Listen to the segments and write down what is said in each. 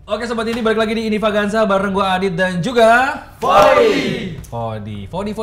Oke sobat ini balik lagi di Ini Vaganza bareng gua Adit dan juga Fodi. Fodi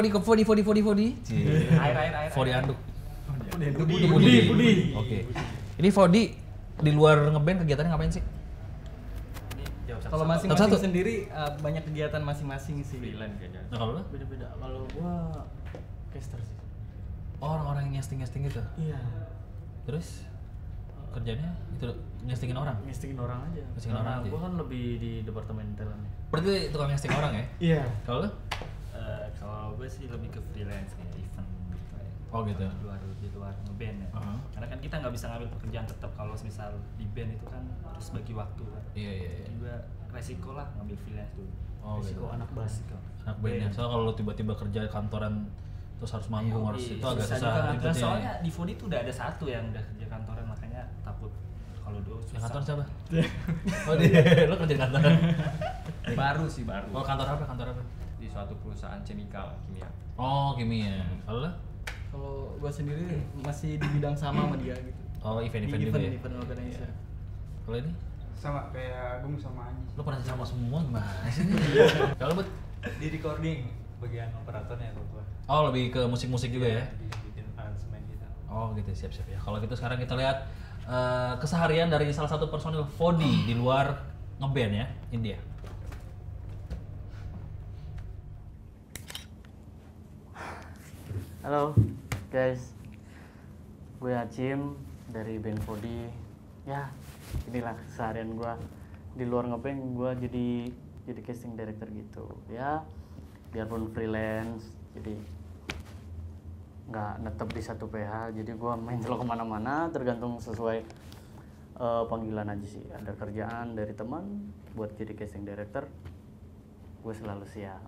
anduk. Budi. Oke. Ini Fodi di luar ngeband kegiatannya ngapain sih? Kalau masing-masing sendiri banyak kegiatan masing-masing sih. Freelance kayaknya. Nah, kalau lu? Beda-beda. Kalau gua caster sih. Oh, orang-orang yang ngesting gitu. Iya. Terus kerjanya itu ngestingin orang. Ngestingin orang aja. Ngestingin orang aja. Gua kan lebih di departemen talent. Berarti tukang ngesting orang ya? Iya. Kalau lu? Kalau gue sih lebih ke freelance kayak event gitu ya. Oh gitu. Di luar ngeband ya. Karena kan kita nggak bisa ngambil pekerjaan tetap kalau misal di band itu kan harus bagi waktu kan. Iya. Juga resiko lah ngambil freelance dulu. Oh Risiko gitu. anak bass. Anak bandnya. Soalnya kalau lu tiba-tiba kerja kantoran terus harus manggung harus itu agak susah juga. ribetnya. Soalnya di Fodi tuh udah ada satu yang udah kerja kantoran makanya takut kalau dulu susah. Yang kantor siapa? Oh dia, lu kerja di kantor? Baru sih baru. Oh kantor apa? Kantor apa? Di suatu perusahaan kimia. Oh kimia. Kalau lu? Kalau gua sendiri masih di bidang sama sama dia gitu. Oh event-event Di juga ya? event organizer. Kalau ini? Sama kayak Agung sama Anji. Lu pernah sama semua gimana sih? Kalau buat Di recording bagian operatornya kalau gua. oh lebih ke musik-musik juga ya? Bikin aransemen gitu. Oh gitu siap-siap ya. Kalau gitu sekarang kita lihat keseharian dari salah satu personil Fodi di luar ngeband ya, India. Halo guys, gue Acim dari band Fodi. Ya, inilah keseharian gue di luar ngeband. Gue jadi casting director gitu. Ya, biarpun freelance, jadi nggak netep di satu PH. Jadi gue main selalu kemana-mana, tergantung sesuai panggilan aja sih. Ada kerjaan dari teman buat jadi casting director, gue selalu siap.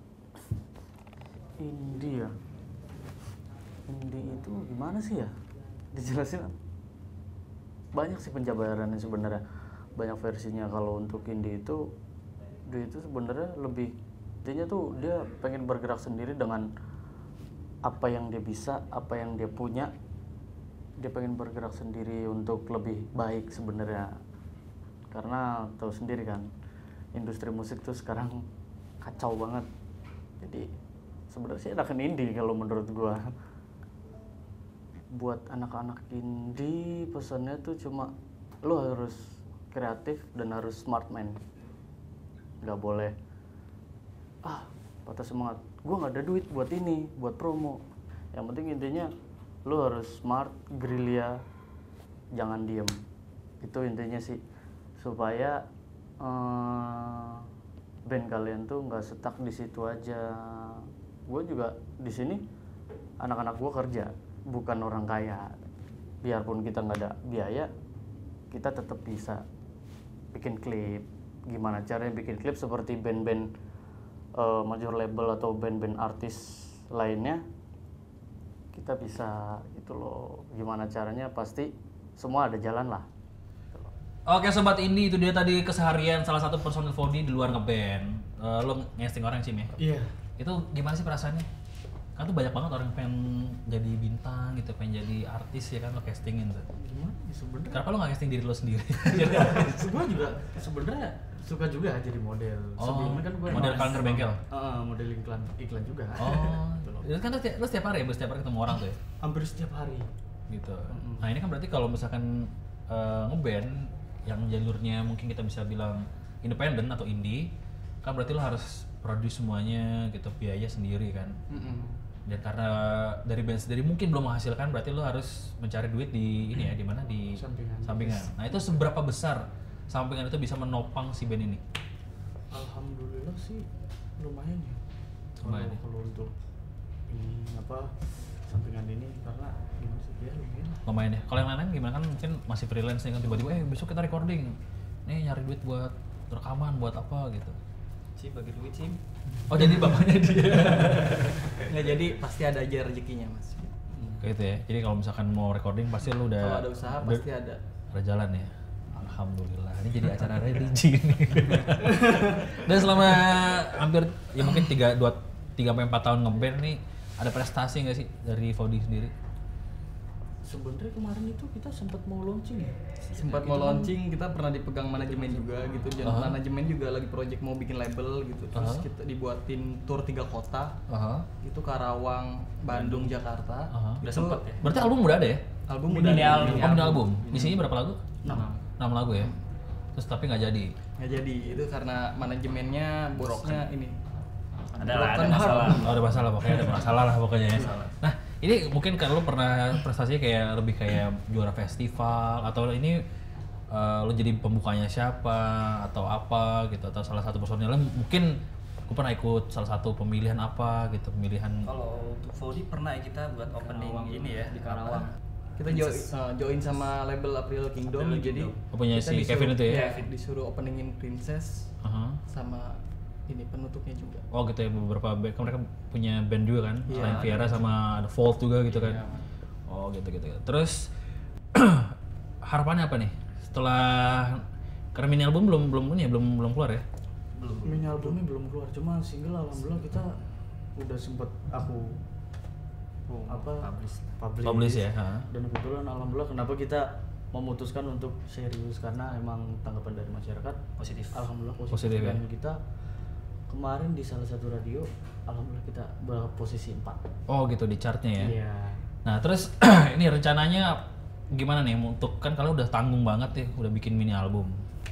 India. Indie itu gimana sih ya? Dijelasin banyak sih penjabarannya sebenarnya. Banyak versinya. Kalau untuk indie itu dia itu sebenarnya lebih intinya tuh dia pengen bergerak sendiri dengan apa yang dia bisa, apa yang dia punya. Dia pengen bergerak sendiri untuk lebih baik sebenarnya. Karena tahu sendiri kan, industri musik tuh sekarang kacau banget. Jadi sebenarnya sih enakan indie kalau menurut gua. Buat anak-anak indie pesannya tuh cuma lo harus kreatif dan harus smart man. Nggak boleh patah semangat, gua nggak ada duit buat ini, buat promo. Yang penting intinya lo harus smart, gerilya, jangan diem. Itu intinya sih, supaya band kalian tuh nggak stuck di situ aja. Gue juga di sini, anak-anak gue kerja, bukan orang kaya. Biarpun kita nggak ada biaya, kita tetap bisa bikin klip. Gimana caranya bikin klip seperti band-band major label atau band-band artis lainnya, kita bisa itu loh. Gimana caranya, pasti semua ada jalan lah. Oke sobat Indi, itu dia tadi keseharian salah satu personil Fodi di luar ngeband. Lo ngesting orang Cim ya? Iya. Itu gimana sih perasaannya? Kan tuh banyak banget orang yang pengen jadi bintang gitu, pengen jadi artis ya kan, lo castingin tuh. Gimana sebenarnya? Kenapa lo gak casting diri lo sendiri? Gue juga sebenarnya suka juga jadi model. Sebelumnya kan gue model kalender bengkel? Model iklan juga. Oh, itu kan lo setiap hari ya, setiap hari ketemu orang tuh ya? Hampir setiap hari. Gitu. Nah ini kan berarti kalau misalkan ngeband yang jalurnya mungkin kita bisa bilang independen atau indie, kan berarti lo harus produce semuanya gitu, biaya sendiri kan. Dan karena dari band sendiri mungkin belum menghasilkan, berarti lo harus mencari duit di ini ya, di mana, di sampingan. Nah itu seberapa besar sampingan itu bisa menopang si band ini? Alhamdulillah sih lumayan ya. Lumayan ya? Kalau untuk ini sampingan ini, karena gimana sih ya, lumayan lah. Lumayan ya. Kalau yang lain gimana, kan mungkin masih freelance nih kan, tiba-tiba besok kita recording, nih nyari duit buat rekaman, buat apa gitu. Cim bagi duit Cim. Oh jadi bapaknya dia. Nggak, jadi pasti ada aja rezekinya mas. Kayak itu ya. Jadi kalau misalkan mau recording pasti lu udah. Kalau ada usaha pasti ada. Ada jalan ya. Alhamdulillah. Ini jadi acara religi nih. Dan selama hampir ya mungkin 3-4 tahun ngeband nih, ada prestasi nggak sih dari Fodi sendiri? sebenarnya kemarin itu kita sempat mau launching ya. Sempat mau launching, kita pernah dipegang manajemen juga gitu, dan manajemen juga lagi project mau bikin label gitu, terus kita dibuatin tour 3 kota, itu Karawang, Bandung, Jakarta. Udah sempet ya. Berarti album udah ada ya? Album Mini udah album. Oh, mini album. Isinya berapa lagu? 6. 6 lagu ya. Terus tapi nggak jadi. Nggak jadi, itu karena manajemennya bosnya ini Ada broken masalah. Oh, ada masalah pokoknya, ada masalah lah pokoknya ya. Nah, ini mungkin kan lo pernah prestasinya kayak lebih kayak juara festival atau ini lo jadi pembukanya siapa atau apa gitu, atau salah satu personilnya mungkin gue pernah ikut salah satu pemilihan apa gitu, pemilihan. Kalau untuk Vodi pernah ya kita buat opening ini ya di Karawang. apa? Kita join sama label April Kingdom, jadi Punya kita si Kevin itu ya? disuruh openingin Princess sama ini penutupnya juga. Oh gitu ya, beberapa band kan mereka punya band juga kan, Iya, selain ada. Viera sama ada Volt juga gitu kan. Iya. Oh gitu. Terus harapannya apa nih setelah, karena mini album belum keluar ya? Mini albumnya belum keluar, cuma single alhamdulillah kita udah sempet aku Publish ya. Dan kebetulan alhamdulillah kenapa kita memutuskan untuk serius, karena emang tanggapan dari masyarakat Positif. alhamdulillah Positif ya? Dan kita kemarin di salah satu radio alhamdulillah kita berposisi 4. Oh gitu di chartnya ya. Iya. Nah terus ini rencananya gimana nih untuk, kan kalau udah tanggung banget ya, udah bikin mini album.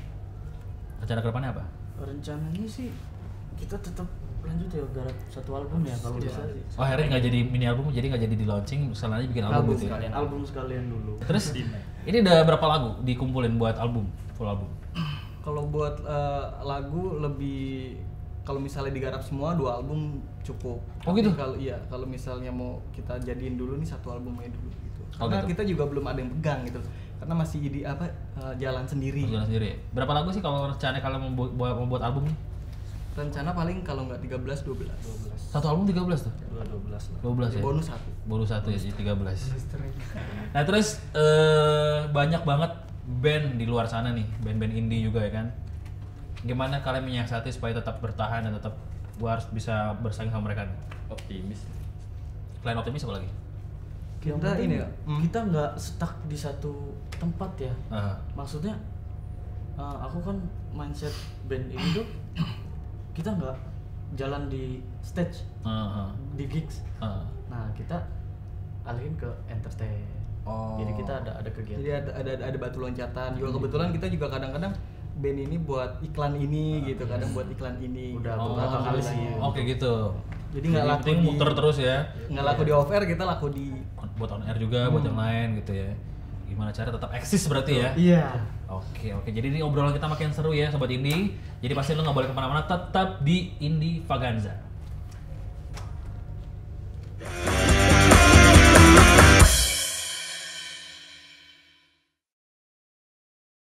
Rencana kedepannya apa? Rencananya sih kita tetap lanjut ya, garap satu album ya kalau bisa sih. Oh akhirnya nggak jadi mini album, jadi nggak jadi di launching, misalnya bikin album gitu ya. Album sekalian dulu. Terus ini udah berapa lagu dikumpulin buat album, full album? Kalau buat lagu lebih, kalau misalnya digarap semua 2 album cukup. Oh gitu? Kalau misalnya mau kita jadiin dulu nih 1 album aja dulu gitu. Oh Karena gitu. kita juga belum ada yang pegang gitu. Karena masih jadi jalan sendiri. Jalan sendiri ya? Berapa lagu sih kalau rencananya kalau membuat album nih? Rencana paling kalau nggak 13 12. Satu album 13 tuh? 12 lah. 12 ya? Bonus 1. Bonus 1 ya, jadi 13. Nah terus banyak banget band di luar sana nih, band-band indie juga ya kan. Gimana kalian menyiasati supaya tetap bertahan dan tetap harus bisa bersaing sama mereka nih? Optimis. Selain optimis apa lagi? Yang Kita penting ini ya, kita nggak stuck di satu tempat ya. Maksudnya aku kan mindset band ini tuh kita nggak jalan di stage, di gigs. Nah kita alihin ke entertain. Oh. Jadi kita ada kegiatan. Jadi ada batu loncatan. Juga kebetulan kita juga kadang-kadang band ini buat iklan ini gitu, kadang buat iklan ini. Udah gitu. beberapa kali sih. Oke gitu. Jadi nggak laku penting di muter terus ya. nggak laku di off air, kita laku di Buat on air juga, buat yang lain gitu ya. Gimana cara tetap eksis berarti ya? Iya. Oke. Jadi ini obrolan kita makin seru ya Sobat Indie. Jadi pasti lo nggak boleh kemana-mana, tetap di Indie Vaganza.